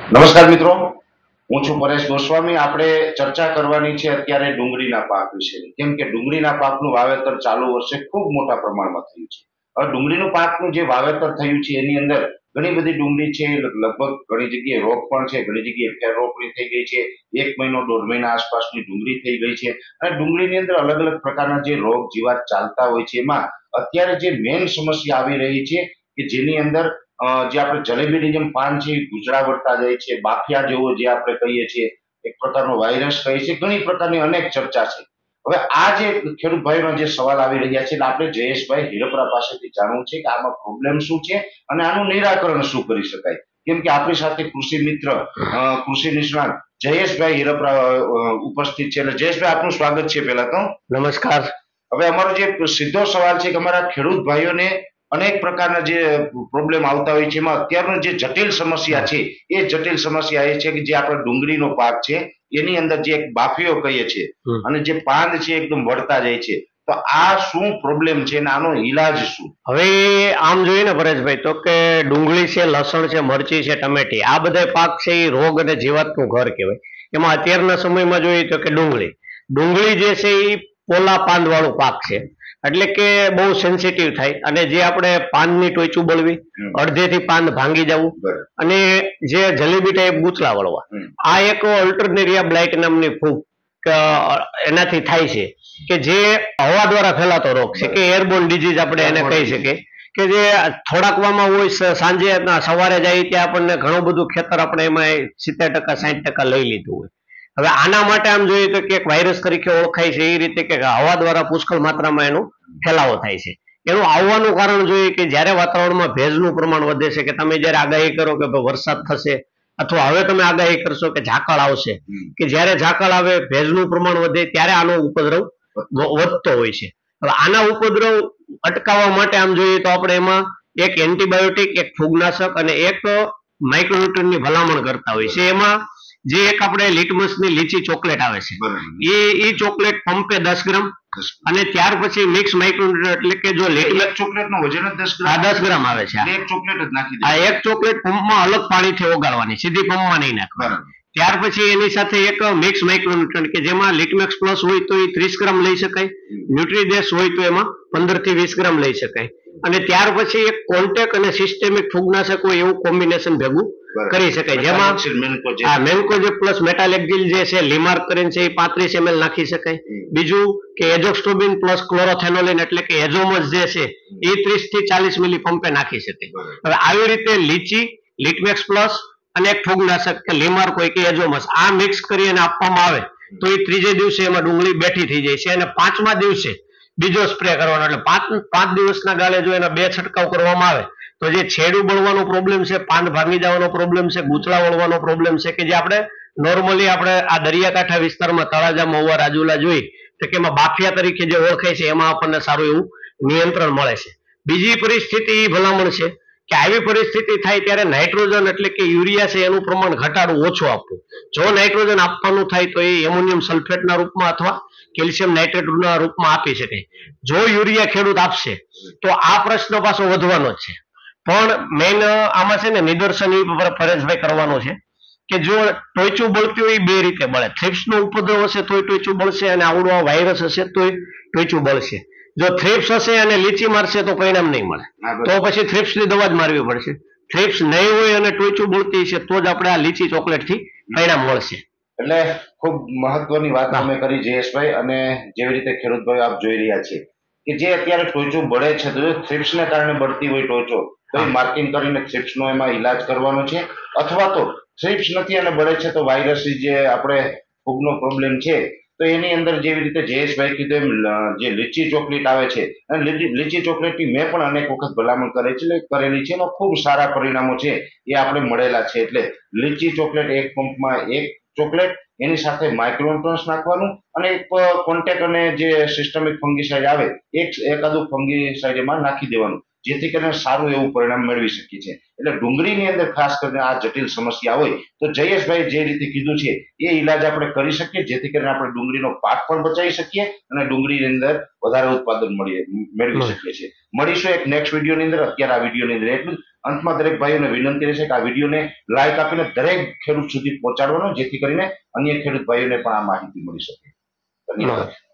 નમસ્કાર મિત્રો, હું છું પરેશ ગોસ્વામી. આપણે ચર્ચા કરવાની છે અત્યારે ડુંગળીના પાક વિશેની. કેમ કે ડુંગળીના પાકનું વાવેતર ચાલુ વર્ષે ખૂબ મોટા પ્રમાણમાં થયું છે. હવે ડુંગળીનું પાકનું જે વાવેતર થયું છે એની અંદર ઘણી બધી ડુંગળી છે, લગભગ ઘણી જગ્યાએ રોગ પણ છે, ઘણી જગ્યાએ ફેર રોપણી થઈ ગઈ છે, 1 મહિનો 1.5 મહિના આસપાસની ડુંગળી થઈ ગઈ છે. અને ડુંગળીની અંદર અલગ અલગ પ્રકારના જે રોગ જીવાત ચાલતા હોય છે એમાં અત્યારે જે મેઇન સમસ્યા આવી રહી છે કે જેની અંદર જે આપણે જલેબીની જેમ પાન છે એ ગુજરા વળતા જાય છે, બાફિયા જેવો જે આપણે કહીએ છીએ, એક પ્રકારનો વાયરસ કહીએ છીએ, ઘણી પ્રકારની અનેક ચર્ચા છે. હવે આ જે ખેડૂત ભાઈનો જે સવાલ આવી રહ્યા છે, આપણે જયેશભાઈ હિરપરા પાસેથી જાણવું છે કે આમાં પ્રોબ્લેમ શું છે અને આનું નિરાકરણ શું કરી શકાય. કેમ કે આપણી સાથે કૃષિ મિત્ર, કૃષિ નિષ્ણાત જયેશભાઈ હિરપરા ઉપસ્થિત છે. એટલે જયેશભાઈ, આપનું સ્વાગત છે પહેલા તો. નમસ્કાર. હવે અમારો જે સીધો સવાલ છે કે અમારા ખેડૂત ભાઈઓને અનેક પ્રકારના જે પ્રોબ્લેમ આવતા હોય છે, એમાં અત્યારનો જે જટિલ સમસ્યા છે એ જટિલ સમસ્યા એ છે કે જે આપણે ડુંગળીનો પાક છે એની અંદર જે એક બાફીઓ કહીએ છીએ અને જે પાંદ છે એકદમ વળતા જાય છે, તો આ શું પ્રોબ્લેમ છે અને આનો ઈલાજ શું? હવે આમ જોઈએ ને પરેશભાઈ, તો કે ડુંગળી છે, લસણ છે, મરચી છે, ટમેટી, આ બધા પાક છે એ રોગ અને જીવાતનું ઘર કહેવાય. એમાં અત્યારના સમયમાં જોઈએ તો કે ડુંગળી જે છે એ પોલા પાંદ વાળું પાક છે, એટલે કે બહુ સેન્સિટિવ થાય અને જે આપણે પાનની ટોચું બળવી, અડધેથી પાન ભાંગી જવું અને જે જલેબી ટાઈપ ગૂંચળા વળવા, આ એક અલ્ટરનેરિયા બ્લાઇટ નામની ફૂગ એનાથી થાય છે કે જે હવા દ્વારા ફેલાતો રોગ છે કે એરબોર્ન ડિઝીઝ આપણે એને કહી શકીએ, કે જે થોડાકવામાં હોય, સાંજે સવારે જાય ત્યાં આપણને ઘણું બધું ખેતર આપણે એમાં 70% 60% લઈ લીધું હોય. હવે આના માટે આમ જોઈએ તો કે એક વાયરસ તરીકે ઓળખાય છે એ રીતે કે હવા દ્વારા પુષ્કળ માત્રામાં એનો ફેલાવો થાય છે. એનું આવવાનું કારણ જોઈએ કે જ્યારે વાતાવરણમાં ભેજનું પ્રમાણ વધે છે, કે તમે જ્યારે આગાહી કરો કે વરસાદ થશે, અથવા હવે તમે આગાહી કરશો કે ઝાકળ આવશે, કે જ્યારે ઝાકળ આવે, ભેજનું પ્રમાણ વધે, ત્યારે આનો ઉપદ્રવ વધતો હોય છે. હવે આના ઉપદ્રવ અટકાવવા માટે આમ જોઈએ તો આપણે એમાં એક એન્ટીબાયોટિક, એક ફૂગનાશક અને એક માઇક્રોન્યુટ્રનની ભલામણ કરતા હોય છે. એમાં જે એક આપણે લિટમસની લીચી ચોકલેટ આવે છે એ ચોકલેટ પંપે 10 ગ્રામ અને ત્યાર પછી મિક્સ માઇક્રોન્યુટ્રન, એટલે કે જો એક ચોકલેટનું વજન જ 10 ગ્રામ આવે છે, એક ચોકલેટ જ નાખી આ એક ચોકલેટ પંપમાં અલગ પાણીથી ઓગાળવાની, સીધી પંપમાં નહીં નાખવાની. ત્યાર પછી એની સાથે એક મિક્સ માઇક્રોન્યુટ્રન કે જેમાં લિટમેક્સ પ્લસ હોય તો એ 30 ગ્રામ લઈ શકાય, ન્યુટ્રીડેસ હોય તો એમાં 15 થી 20 ગ્રામ લઈ શકાય, અને ત્યાર પછી એક કોન્ટેક અને સિસ્ટેમિક ફૂગનાશક હોય એવું કોમ્બિનેશન ભેગું કરી શકાય, જેમાં મેન્કોજેબ પ્લસ મેટાલેક્ઝિલ જે છે, લિમાર્કરિન છે, એ 35 ml નાખી શકાય. બીજું કે એઝોક્સ્ટોબિન પ્લસ ક્લોરોથેનોલિન એટલે કે એઝોમસ જે છે એ 30 થી 40 મિલી પંપે નાખી શકાય. હવે આવી રીતે લીચી, લિટમેક્સ પ્લસ અને એક ફૂગનાશક કે લીમાર્ક હોય કે એઝોમસ, આ મિક્સ કરી અને આપવામાં આવે તો એ ત્રીજે દિવસે એમાં ડુંગળી બેઠી થઈ જાય છે, અને 5મા દિવસે બીજો સ્પ્રે કરવાનો. એટલે 5 દિવસના ગાળે જો એના 2 છંટકાવ કરવામાં આવે તો જે છેડું બળવાનો પ્રોબ્લેમ છે, પાન ભાંગી જવાનો પ્રોબ્લેમ છે, ગૂંચળા વળવાનો પ્રોબ્લેમ છે, કે જે આપણે નોર્મલી આપણે આ દરિયાકાંઠા વિસ્તારમાં તળાજા, મહુવા, રાજુલા જોઈ તો કે એમાં બાફિયા તરીકે જે ઓળખાય છે, એમાં આપણને સારું એવું નિયંત્રણ મળે છે. બીજી પરિસ્થિતિ એ ભલામણ છે કે આવી પરિસ્થિતિ થાય ત્યારે નાઇટ્રોજન એટલે કે યુરિયા છે એનું પ્રમાણ ઘટાડવું, ઓછું આપવું. જો નાઇટ્રોજન આપવાનું થાય તો એ એમોનિયમ સલ્ફેટના રૂપમાં અથવા કેલ્શિયમ નાઇટ્રેટના રૂપમાં આપી શકાય. જો યુરિયા ખેડૂત આપશે તો આ પ્રશ્ન પાછો વધવાનો જ છે. પણ મેઇન આમાં છે ને નિદર્શન એ પરેશભાઈ કરવાનું છે કે જો ટોચું બળતી હોય એ બે રીતે બળે. થ્રિપ્સનો ઉપદ્રવ હશે તોય ટોચું બળશે, અને આવડો આ વાયરસ હશે તોય ટોચું બળશે. જો થ્રિપ્સ હશે અને લીચી મારશે તો પરિણામ નહીં મળે, તો પછી થ્રિપ્સની દવા જ મારવી પડશે. થ્રિપ્સ નહીં હોય અને ટોચું બળતી છે તો જ આપણે આ લીચી ચોકલેટથી પરિણામ મળશે. એટલે ખૂબ મહત્વની વાત તમે કરી જયેશભાઈ. અને જેવી રીતે ખેડૂત ભાઈ આપ જોઈ રહ્યા છે કે જે અત્યારે ટોચું બળે છે, તો થ્રિપ્સને કારણે બળતી હોય ટોચો, તો એ માર્કિંગ કરીને થ્રિપ્સનો એમાં ઈલાજ કરવાનો છે. અથવા તો થ્રિપ્સ નથી અને બળે છે તો વાયરસ જે આપણે ફૂગનો પ્રોબ્લેમ છે, તો એની અંદર જેવી રીતે જયેશભાઈ કીધું એમ જે લીચી ચોકલેટ આવે છે, અને લીચી ચોકલેટની મેં પણ અનેક વખત ભલામણ કરેલી છે, એમાં ખૂબ સારા પરિણામો છે એ આપણે મળેલા છે. એટલે લીચી ચોકલેટ એક પંપમાં એક ચોકલેટ, એની સાથે માઇક્રોન્યુટ્રન્સ નાખવાનું, અને એક કોન્ટેક અને જે સિસ્ટમિક ફંગીસાઇડ આવે એકાદું ફંગીસાઇડ એમાં નાખી દેવાનું, જેથી કરીને સારું એવું પરિણામ મેળવી શકીએ છીએ. એટલે ડુંગળીની અંદર ખાસ કરીને આ જટિલ સમસ્યા હોય તો જયેશભાઈ જે રીતે કીધું છે એ ઈલાજ આપણે કરી શકીએ, જેથી કરીને આપણે ડુંગળીનો પાક પણ બચાવી શકીએ અને ડુંગળીની અંદર વધારે ઉત્પાદન મેળવી શકીએ છીએ. મળીશું એક નેક્સ્ટ વિડીયોની અંદર. અત્યારે આ વિડીયોની અંદર એટલું. અંતમાં દરેક ભાઈઓને વિનંતી રહેશે કે આ વિડીયોને લાઈક આપીને દરેક ખેડૂત સુધી પહોંચાડવાનો, જેથી કરીને અન્ય ખેડૂત ભાઈઓને પણ આ માહિતી મળી શકે. ધન્યવાદ.